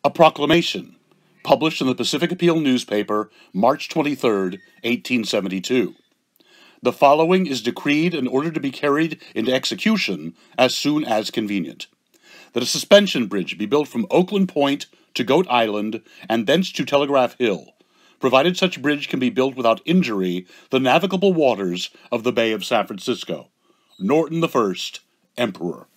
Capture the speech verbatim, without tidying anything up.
A proclamation, published in the Pacific Appeal newspaper, March twenty-third, eighteen seventy-two. The following is decreed in order to be carried into execution as soon as convenient. That a suspension bridge be built from Oakland Point to Goat Island, and thence to Telegraph Hill, provided such bridge can be built without injury the navigable waters of the Bay of San Francisco. Norton the First, Emperor.